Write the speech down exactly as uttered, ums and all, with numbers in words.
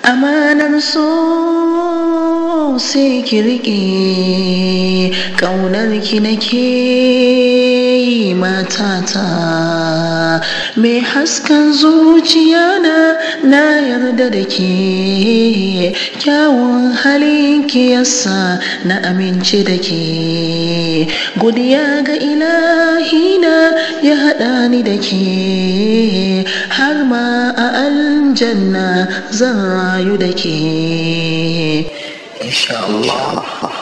amanar so sai ki riƙe, ƙaunar ki nake yi matata, mai hasken zuciya na na yarda da ke, kyawun halin ki yasa na amince da ke, godiya ga ilahina ya haɗa ni da ke, har ma a aljanna zan rayu da ke. Insha Allah.